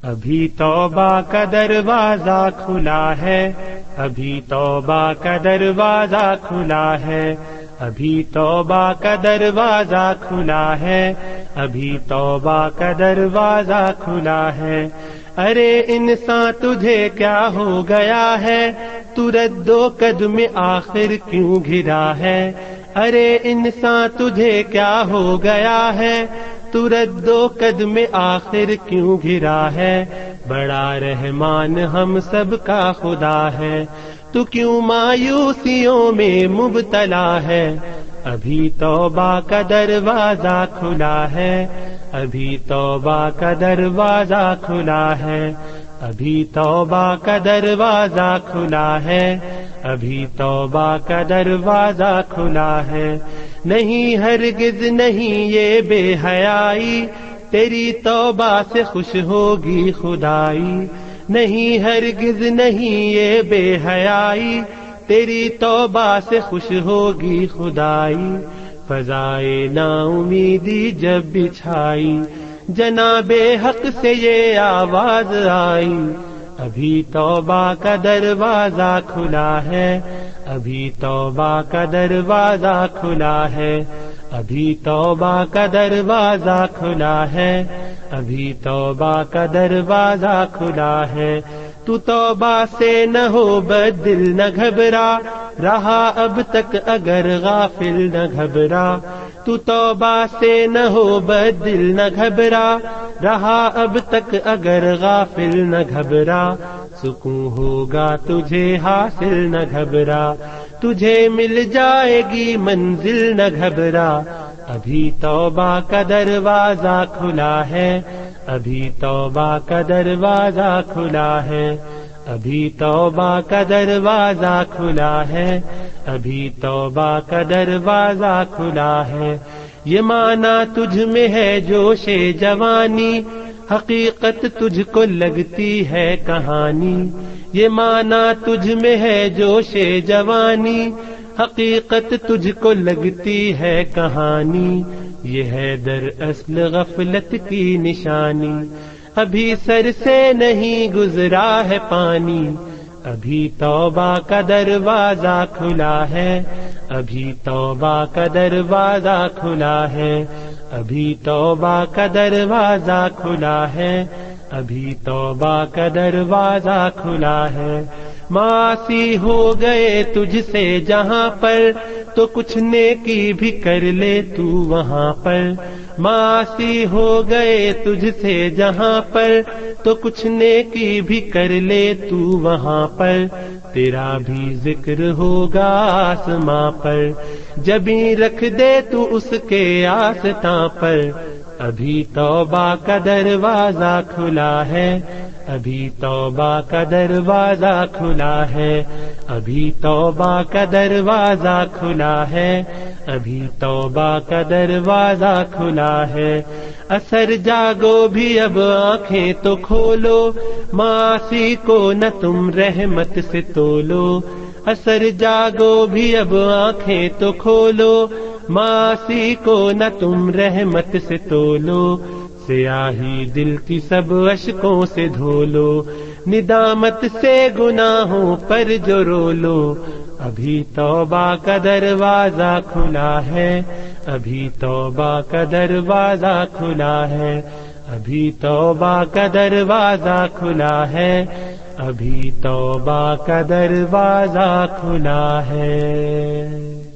ابھی توبہ کا دروازہ کھلا ہے، ابھی توبہ کا دروازہ کھلا ہے، ابھی توبہ کا دروازہ کھلا ہے، ابھی توبہ کا دروازہ کھلا ہے۔ ارے انسان تجھے کیا ہو گیا ہے، تو رد و قدم آخر کیوں گھرا ہے؟ ارے انسان تجھے کیا ہو گیا ہے، تو رد و قدم آخر کیوں گھرا ہے؟ بڑا رحمان ہم سب کا خدا ہے، تو کیوں مایوسیوں میں مبتلا ہے؟ ابھی توبہ کا دروازہ کھلا ہے، ابھی توبہ کا دروازہ کھلا ہے، ابھی توبہ کا دروازہ کھلا ہے، ابھی توبہ کا دروازہ کھلا ہے۔ نہیں ہرگز نہیں یہ بے حیائی، تیری توبہ سے خوش ہوگی خدائی۔ نہیں ہرگز نہیں یہ بے حیائی، تیری توبہ سے خوش ہوگی خدائی۔ فضائے نا امیدی جب بچھائی، جناب حق سے یہ آواز آئی، ابھی توبہ کا دروازہ کھلا ہے، ابھی توبہ کا دروازہ کھلا ہے، ابھی توبہ کا دروازہ کھلا ہے، ابھی توبہ کا دروازہ کھلا ہے۔ تو توبہ سے نہ ہو بدل نہ گھبرا، رہا اب تک اگر غافل نہ گھبرا۔ تو توبہ سے نہ ہو بدل نہ گھبرا، رہا اب تک اگر غافل نہ گھبرا۔ سکون ہوگا تجھے حاصل نہ گھبرا، تجھے مل جائے گی منزل نہ گھبرا۔ ابھی توبہ کا دروازہ کھلا ہے، ابھی توبہ کا دروازہ کھلا ہے، ابھی توبہ کا دروازہ کھلا ہے، ابھی توبہ کا دروازہ کھلا ہے۔ یہ معنی تجھ میں ہے جوش جوانی، حقیقت تجھ کو لگتی ہے کہانی۔ یہ معنی تجھ میں ہے جوش جوانی، حقیقت تجھ کو لگتی ہے کہانی۔ یہ ہے دراصل غفلت کی نشانی، ابھی سر سے نہیں گزرا ہے پانی۔ ابھی توبہ کا دروازہ کھلا ہے، ابھی توبہ کا دروازہ کھلا ہے، ابھی توبہ کا دروازہ کھلا ہے، ابھی توبہ کا دروازہ کھلا ہے۔ معاصی ہو گئے تجھ سے جہاں پر، تو کچھ نیکی بھی کر لے تو وہاں پر۔ معاصی ہو گئے تجھ سے جہاں پر، تو کچھ نیکی بھی کر لے تو وہاں پر۔ تیرا بھی ذکر ہوگا آسماں پر، جبیں رکھ دے تو اس کے آستاں پر۔ ابھی توبہ کا دروازہ کھلا ہے، ابھی توبہ کا دروازہ کھلا ہے، ابھی توبہ کا دروازہ کھلا ہے، ابھی توبہ کا دروازہ کھلا ہے۔ اثر جاگو بھی اب آنکھیں تو کھولو، معاصی کو نہ تم رحمت سے تولو۔ اثر جاگو بھی اب آنکھیں تو کھولو، معاصی کو نہ تم رحمت سے تولو۔ سیاہی دل کی سب اشکوں سے دھولو، ندامت سے گناہوں پر جو رولو۔ ابھی توبہ کا دروازہ کھلا ہے، ابھی توبہ کا دروازہ کھلا ہے، ابھی توبہ کا دروازہ کھلا ہے، ابھی توبہ کا دروازہ کھلا ہے۔